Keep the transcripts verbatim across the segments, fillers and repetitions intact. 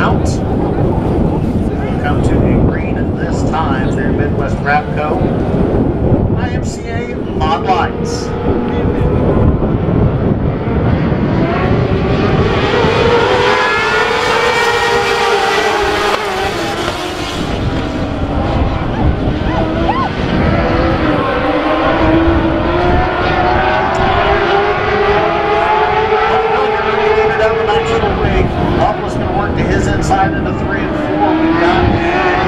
out. Come to a green this time for your Midwest Rapco I M C A Mod Lights. Buffalo's going to work to his inside into three and four. We've got an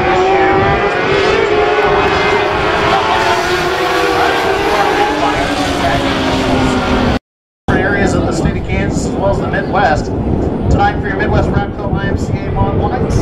issue. Areas of the state of Kansas as well as the Midwest. Tonight for your Midwest Rapco I M C A Mod Lights.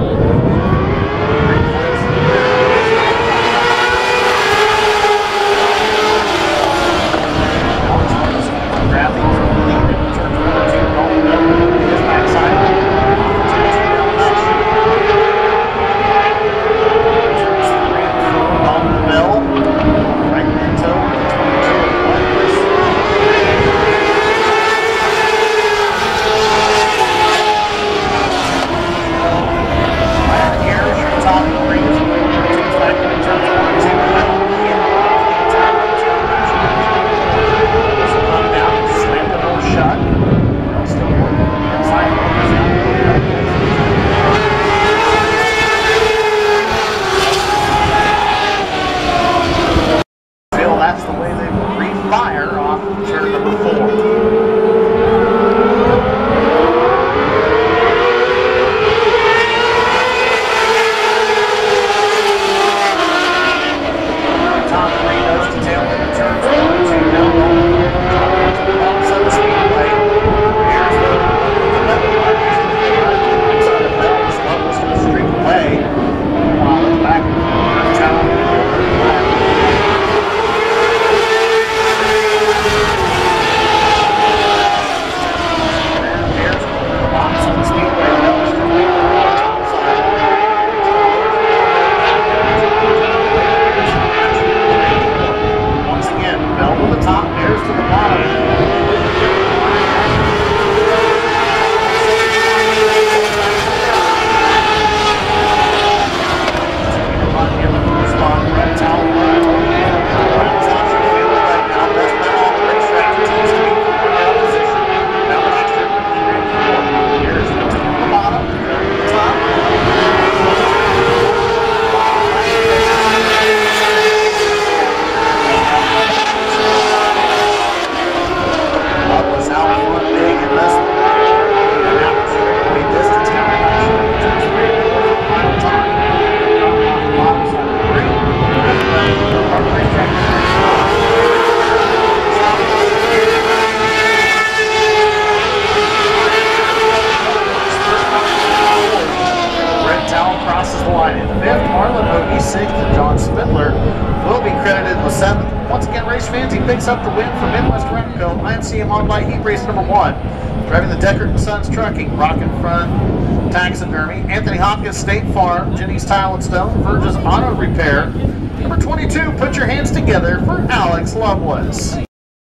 That's the way they will refire off turn number four. Tom Green goes to tail end of turns one and two. Now going to the wrong side of the speedway. Here's the level line. Inside the bell. This level's going to streak away. While it's back in the town. Crosses the line in fifth. Marlon Hoagie sixth, and John Spindler will be credited with seventh. Once again, race fans, he picks up the win for Midwest Rapco I M C A Mod Light Heat Race number one. Driving the Deckard and Sons Trucking, Rock in Front Taxidermy, Anthony Hopkins State Farm, Jenny's Tile and Stone, Virgis Auto Repair. Number twenty-two, put your hands together for Alex Lovelace.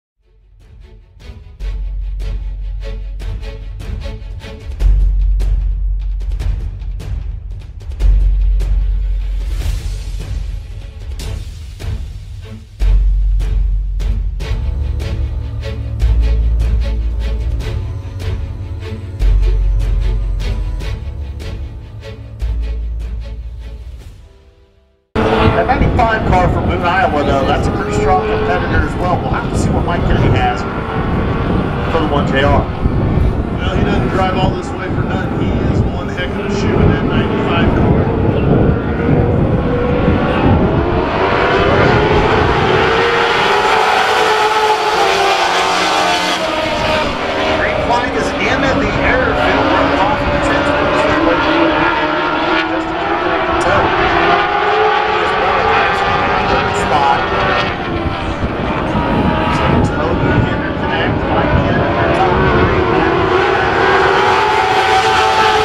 That ninety-five car from Boone, Iowa, though, that's a pretty strong competitor as well. We'll have to see what Mike Kennedy has for the one J R. Well, he doesn't drive all this way for nothing. He is one heck of a shoe in that ninety-five car. Green flag is in at the airfield. Runs off in the transfer. Just to keep it in tow. Spot. So Toby interconnect, Mike Kennedy, top three.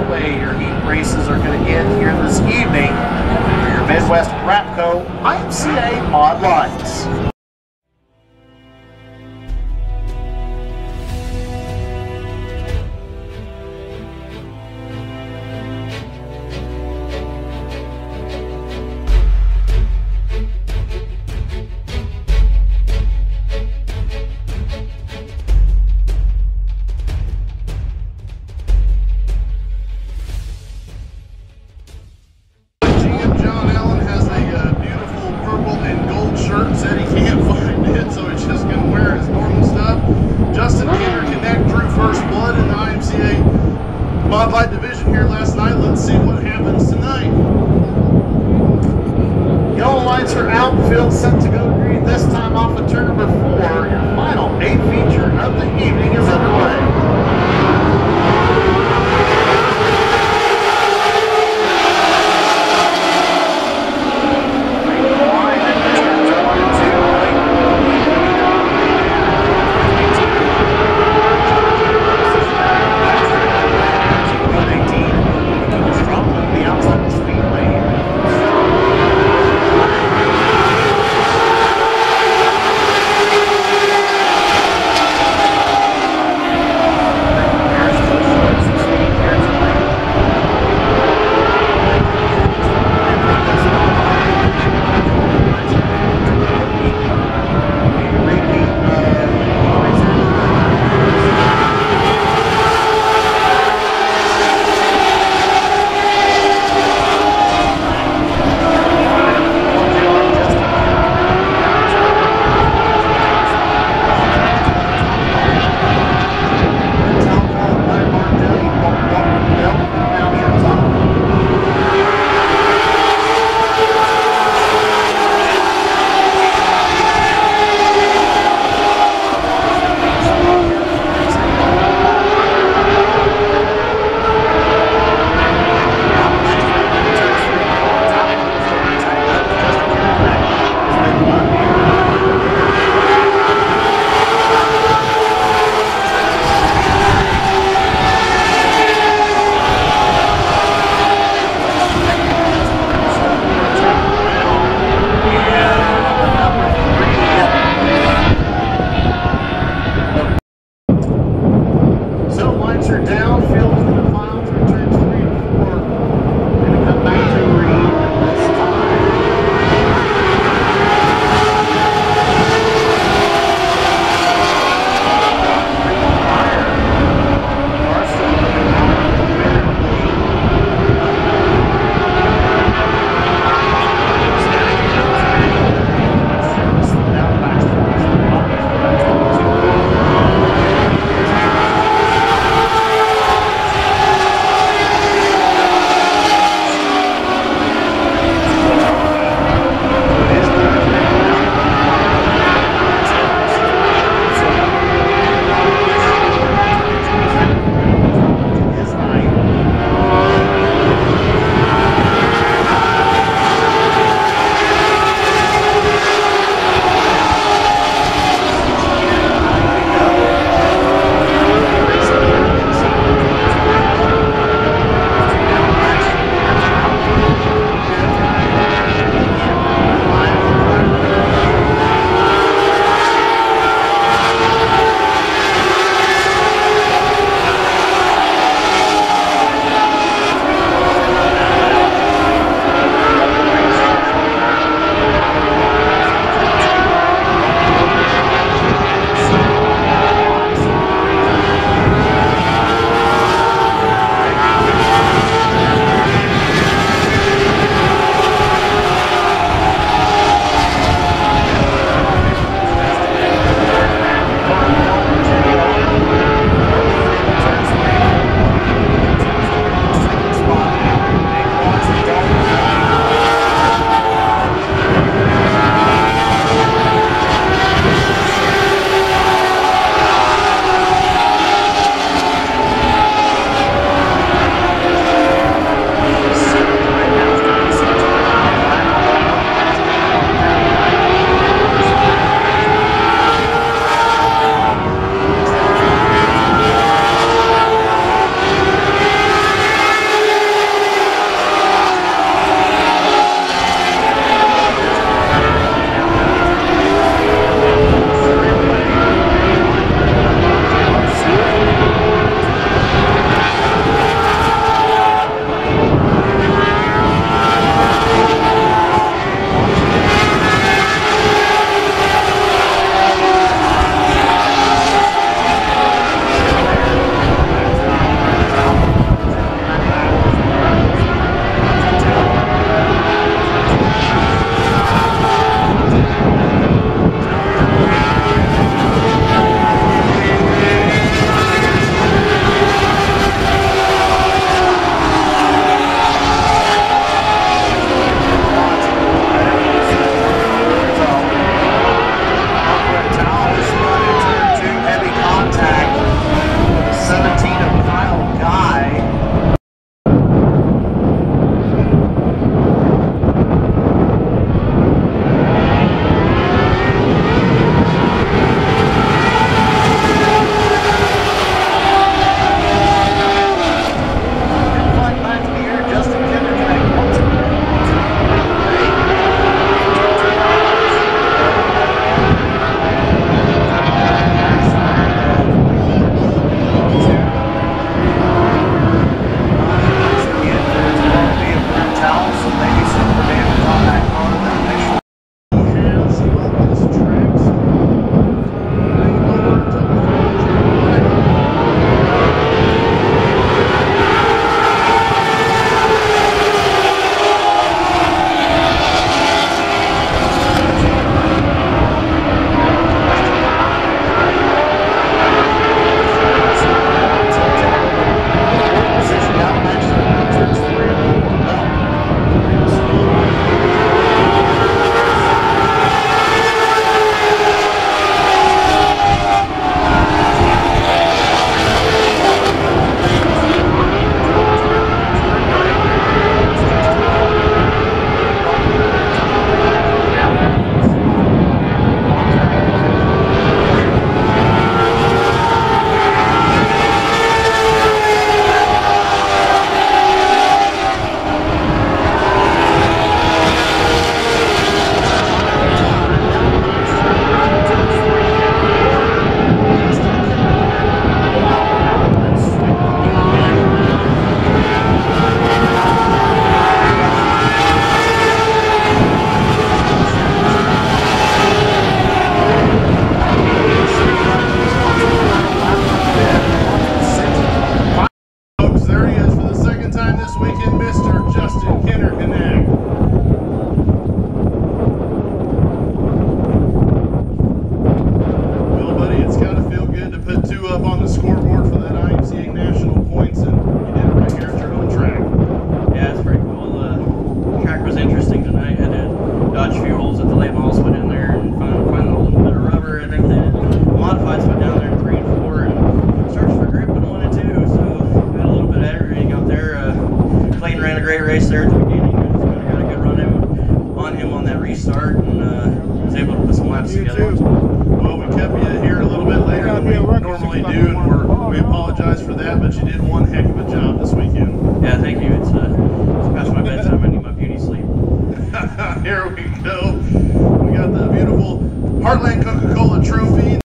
the way your heat races are going to end here this evening for your Midwest Rapco I M C A Mod Lights. G M John Allen has a uh, beautiful purple and gold shirt. talking to you together. too. Well, we kept you here a little bit later gotta than be we at work at normally six do, and o'clock in the we're, morning. we apologize for that, but you did one heck of a job this weekend. Yeah, thank you. It's, uh, it's past my bedtime. I need my beauty sleep. Here we go. We got the beautiful Heartland Coca-Cola trophy